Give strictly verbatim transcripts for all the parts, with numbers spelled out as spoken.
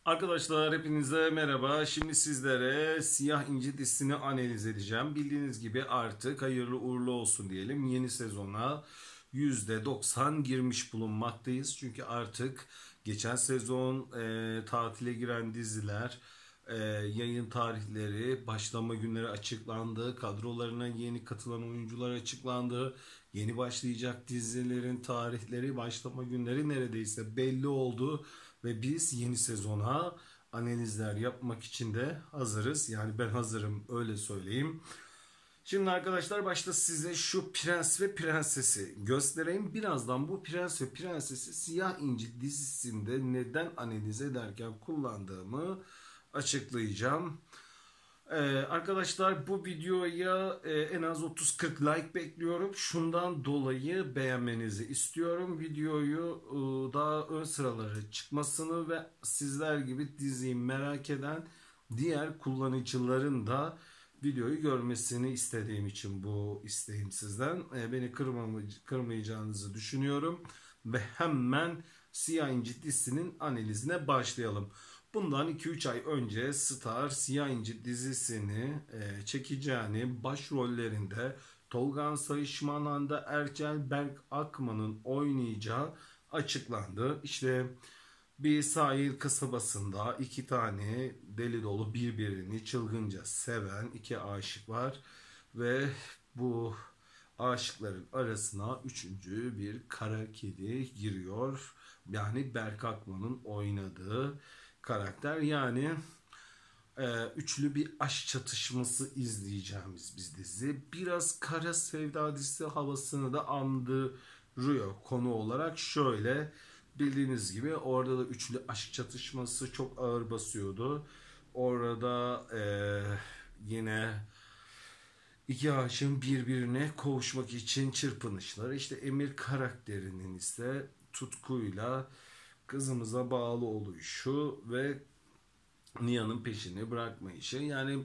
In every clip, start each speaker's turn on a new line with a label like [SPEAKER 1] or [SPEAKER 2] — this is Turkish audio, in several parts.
[SPEAKER 1] Arkadaşlar hepinize merhaba. Şimdi sizlere Siyah İnci dizisini analiz edeceğim. Bildiğiniz gibi artık hayırlı uğurlu olsun diyelim. Yeni sezona yüzde doksan girmiş bulunmaktayız. Çünkü artık geçen sezon e, tatile giren diziler, e, yayın tarihleri, başlama günleri açıklandı. Kadrolarına yeni katılan oyuncular açıklandı. Yeni başlayacak dizilerin tarihleri, başlama günleri neredeyse belli oldu. Ve biz yeni sezona analizler yapmak için de hazırız. Yani ben hazırım, öyle söyleyeyim. Şimdi arkadaşlar başta size şu Prens ve Prenses'i göstereyim. Birazdan bu Prens ve Prenses'i Siyah İnci dizisinde neden analiz ederken kullandığımı açıklayacağım. Ee, arkadaşlar bu videoya e, en az otuz kırk like bekliyorum. Şundan dolayı beğenmenizi istiyorum. Videoyu e, daha ön sıralara çıkmasını ve sizler gibi diziyi merak eden diğer kullanıcıların da videoyu görmesini istediğim için bu isteğim sizden. E, beni kırmamı- kırmayacağınızı düşünüyorum. Ve hemen Siyah İnci dizisinin analizine başlayalım. Bundan iki üç ay önce Star Siyah İnci dizisini e, çekeceğini, başrollerinde Tolga Sayışman, Hande Erçel, Berk Akman'ın oynayacağı açıklandı. İşte bir sahil kasabasında iki tane deli dolu birbirini çılgınca seven iki aşık var ve bu aşıkların arasına üçüncü bir kara kedi giriyor. Yani Berk Akman'ın oynadığı karakter. Yani e, üçlü bir aşk çatışması izleyeceğimiz biz dizi. Biraz kara sevda dizisi havasını da andırıyor konu olarak. Şöyle bildiğiniz gibi orada da üçlü aşk çatışması çok ağır basıyordu. Orada e, yine İki aşığın birbirine kavuşmak için çırpınışları. İşte Emir karakterinin ise tutkuyla kızımıza bağlı oluşu ve Nihan'ın peşini bırakmayışı. Yani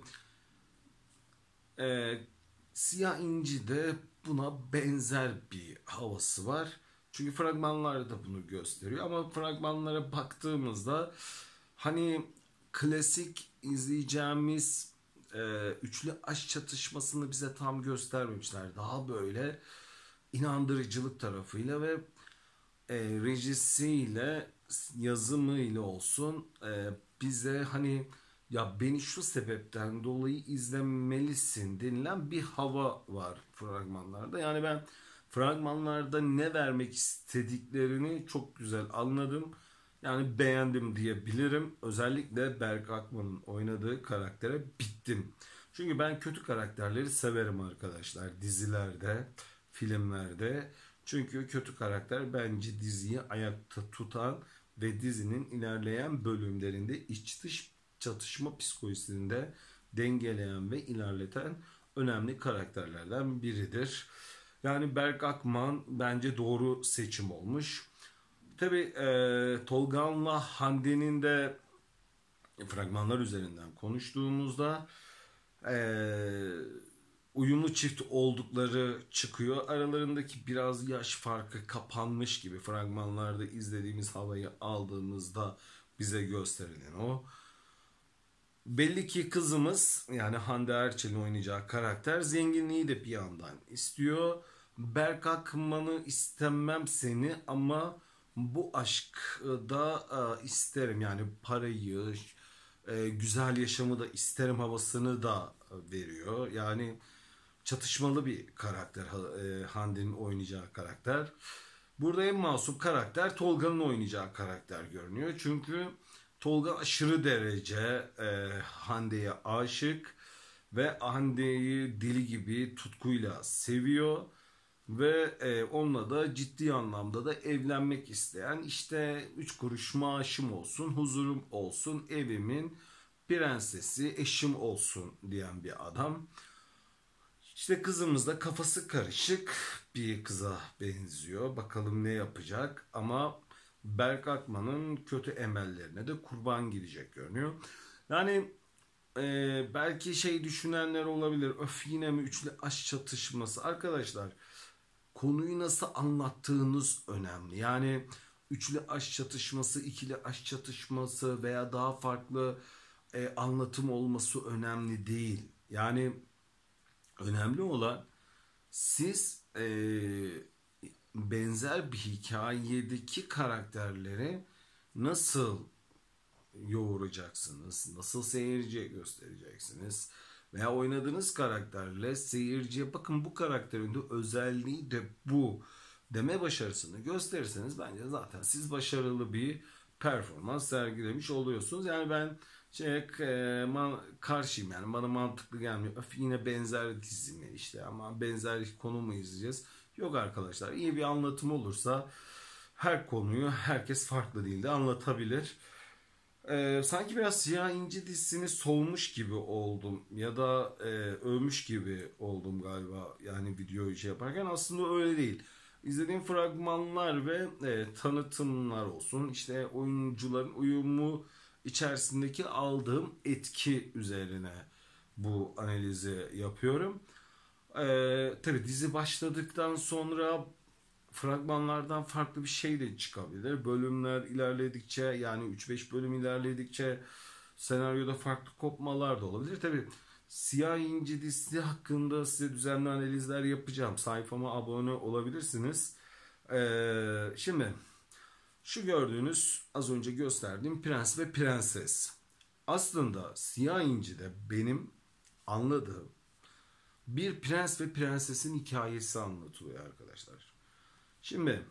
[SPEAKER 1] e, Siyah İnci de buna benzer bir havası var. Çünkü fragmanlar da bunu gösteriyor. Ama fragmanlara baktığımızda hani klasik izleyeceğimiz e, üçlü aşk çatışmasını bize tam göstermemişler. Daha böyle inandırıcılık tarafıyla ve e, rejisiyle, yazımıyla olsun e, bize hani ya beni şu sebepten dolayı izlemelisin denilen bir hava var fragmanlarda. Yani ben fragmanlarda ne vermek istediklerini çok güzel anladım. Yani beğendim diyebilirim. Özellikle Berk Akman'ın oynadığı karaktere bittim. Çünkü ben kötü karakterleri severim arkadaşlar. Dizilerde, filmlerde. Çünkü kötü karakter bence diziyi ayakta tutan ve dizinin ilerleyen bölümlerinde iç dış çatışma psikolojisinde dengeleyen ve ilerleten önemli karakterlerden biridir. Yani Berk Akman bence doğru seçim olmuş. Tabii e, Tolgan'la Hande'nin de fragmanlar üzerinden konuştuğumuzda e, uyumlu çift oldukları çıkıyor. Aralarındaki biraz yaş farkı kapanmış gibi fragmanlarda izlediğimiz havayı aldığımızda bize gösterilen o. Belli ki kızımız yani Hande Erçel'in oynayacağı karakter zenginliği de bir yandan istiyor. Berk Akman'ı istemem seni ama bu aşk da e, isterim. Yani parayı, e, güzel yaşamı da isterim havasını da veriyor. Yani çatışmalı bir karakter e, Hande'nin oynayacağı karakter. Burada en masum karakter Tolga'nın oynayacağı karakter görünüyor. Çünkü Tolga aşırı derece e, Hande'ye aşık ve Hande'yi deli gibi tutkuyla seviyor ve e, onunla da ciddi anlamda da evlenmek isteyen, işte üç kuruş maaşım olsun, huzurum olsun, evimin prensesi, eşim olsun diyen bir adam. İşte kızımız da kafası karışık bir kıza benziyor. Bakalım ne yapacak ama Berk Akman'ın kötü emellerine de kurban gidecek görünüyor. Yani e, belki şey düşünenler olabilir. Öf, yine mi üçlü aşk çatışması? Arkadaşlar, konuyu nasıl anlattığınız önemli. Yani üçlü aşk çatışması, ikili aşk çatışması veya daha farklı e, anlatım olması önemli değil. Yani önemli olan siz e, benzer bir hikayedeki karakterleri nasıl yoğuracaksınız, nasıl seyirciye göstereceksiniz veya oynadığınız karakterle seyirciye bakın bu karakterin de özelliği de bu deme başarısını gösterirseniz bence zaten siz başarılı bir performans sergilemiş oluyorsunuz. Yani ben şey, e, man, karşıyım yani bana mantıklı gelmiyor. Öf, yine benzer dizi mi işte ama benzer konu mu izleyeceğiz? Yok arkadaşlar, iyi bir anlatım olursa her konuyu herkes farklı dilde anlatabilir. Ee, sanki biraz Siyah İnci dizisini soğumuş gibi oldum ya da e, övmüş gibi oldum galiba yani videoyu şey yaparken aslında öyle değil. İzlediğim fragmanlar ve e, tanıtımlar olsun işte oyuncuların uyumu içerisindeki aldığım etki üzerine bu analizi yapıyorum. Ee, tabii dizi başladıktan sonra fragmanlardan farklı bir şey de çıkabilir. Bölümler ilerledikçe yani üç beş bölüm ilerledikçe senaryoda farklı kopmalar da olabilir. Tabii Siyah İnci dizisi hakkında size düzenli analizler yapacağım. Sayfama abone olabilirsiniz. Ee, şimdi şu gördüğünüz az önce gösterdiğim prens ve prenses. Aslında Siyah İnci'de benim anladığım bir prens ve prensesin hikayesi anlatılıyor arkadaşlar. Şimdi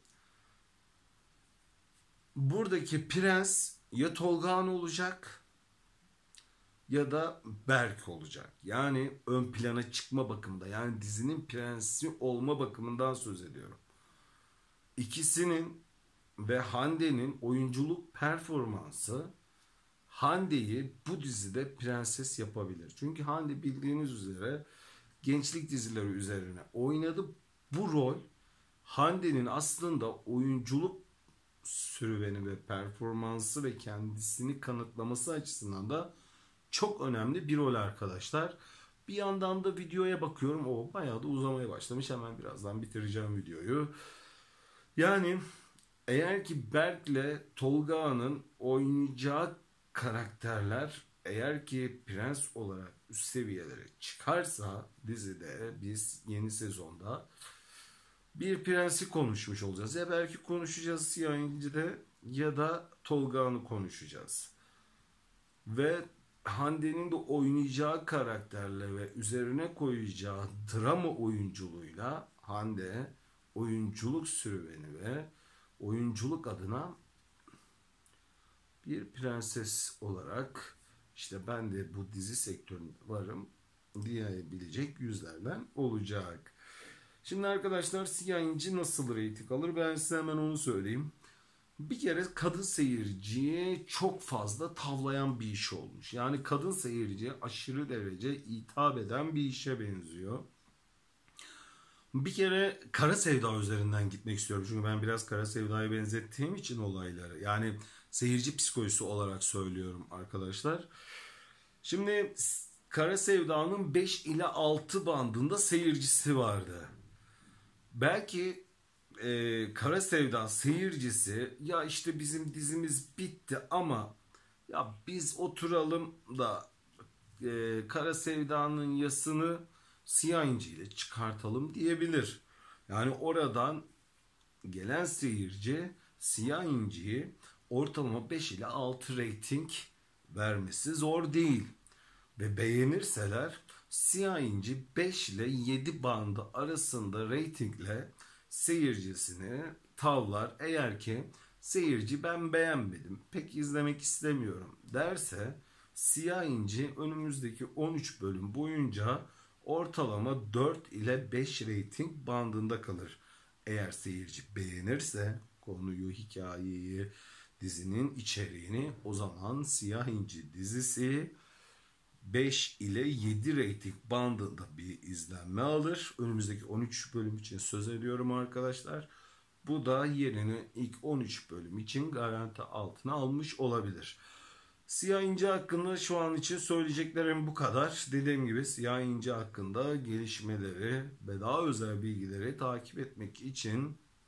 [SPEAKER 1] buradaki prens ya Tolga olacak ya da Berk olacak. Yani ön plana çıkma bakımında yani dizinin prensi olma bakımından söz ediyorum. İkisinin ve Hande'nin oyunculuk performansı Hande'yi bu dizide prenses yapabilir. Çünkü Hande bildiğiniz üzere gençlik dizileri üzerine oynadı. Bu rol Hande'nin aslında oyunculuk serüveni ve performansı ve kendisini kanıtlaması açısından da çok önemli bir rol arkadaşlar. Bir yandan da videoya bakıyorum. O bayağı da uzamaya başlamış. Hemen birazdan bitireceğim videoyu. Yani eğer ki Berk'le Tolga'nın oynayacağı karakterler eğer ki prens olarak üst seviyelere çıkarsa dizide biz yeni sezonda bir prensi konuşmuş olacağız. Ya belki konuşacağız Siyah İnci'de ya da Tolga'nı konuşacağız. Ve Hande'nin de oynayacağı karakterle ve üzerine koyacağı drama oyunculuğuyla Hande oyunculuk serüveni ve oyunculuk adına bir prenses olarak işte ben de bu dizi sektöründe varım diyebilecek yüzlerden olacak. Şimdi arkadaşlar Siyah İnci nasıl reyting alır? Ben size hemen onu söyleyeyim. Bir kere kadın seyirciye çok fazla tavlayan bir iş olmuş. Yani kadın seyirciye aşırı derece hitap eden bir işe benziyor. Bir kere Kara Sevda üzerinden gitmek istiyorum. Çünkü ben biraz Kara Sevda'ya benzettiğim için olayları. Yani seyirci psikolojisi olarak söylüyorum arkadaşlar. Şimdi Kara Sevda'nın beş ile altı bandında seyircisi vardı. Belki e, Kara Sevda seyircisi ya işte bizim dizimiz bitti ama ya biz oturalım da e, Kara Sevda'nın yasını Siyah İnci ile çıkartalım diyebilir. Yani oradan gelen seyirci Siyah İnci'yi ortalama beş ile altı reyting vermesi zor değil. Ve beğenirseler Siyah İnci beş ile yedi bandı arasında reytingle seyircisini tavlar. Eğer ki seyirci ben beğenmedim, pek izlemek istemiyorum derse Siyah İnci önümüzdeki on üç bölüm boyunca ortalama dört ile beş reyting bandında kalır. Eğer seyirci beğenirse konuyu, hikayeyi, dizinin içeriğini o zaman Siyah İnci dizisi beş ile yedi reyting bandında bir izlenme alır. Önümüzdeki on üç bölüm için söz ediyorum arkadaşlar. Bu da yerini ilk on üç bölüm için garanti altına almış olabilir. Siyah İnci hakkında şu an için söyleyeceklerim bu kadar. Dediğim gibi Siyah İnci hakkında gelişmeleri ve daha özel bilgileri takip etmek için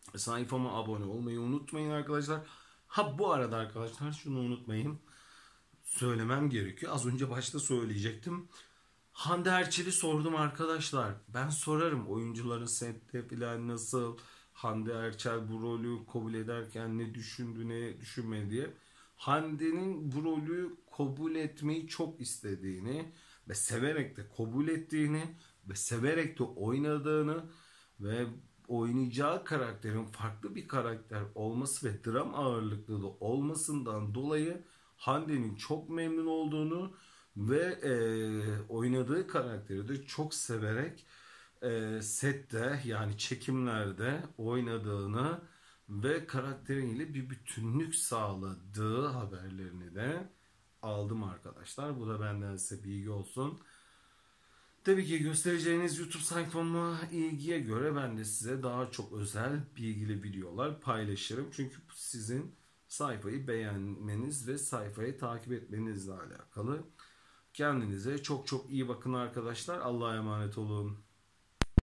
[SPEAKER 1] Sayfama abone olmayı unutmayın arkadaşlar. Ha bu arada arkadaşlar şunu unutmayın. Söylemem gerekiyor. Az önce başta söyleyecektim. Hande Erçel'i sordum arkadaşlar. Ben sorarım oyuncuların sette falan nasıl, Hande Erçel bu rolü kabul ederken ne düşündü ne düşünmedi diye. Hande'nin bu rolü kabul etmeyi çok istediğini ve severek de kabul ettiğini ve severek de oynadığını ve oynayacağı karakterin farklı bir karakter olması ve dram ağırlıklı da olmasından dolayı Hande'nin çok memnun olduğunu ve e, oynadığı karakteri de çok severek e, sette yani çekimlerde oynadığını ve karakteriyle bir bütünlük sağladığı haberlerini de aldım arkadaşlar. Bu da benden size bilgi olsun. Tabii ki göstereceğiniz YouTube sayfama ilgiye göre ben de size daha çok özel bilgili videolar paylaşırım. Çünkü bu sizin sayfayı beğenmeniz ve sayfayı takip etmenizle alakalı. Kendinize çok çok iyi bakın arkadaşlar. Allah'a emanet olun.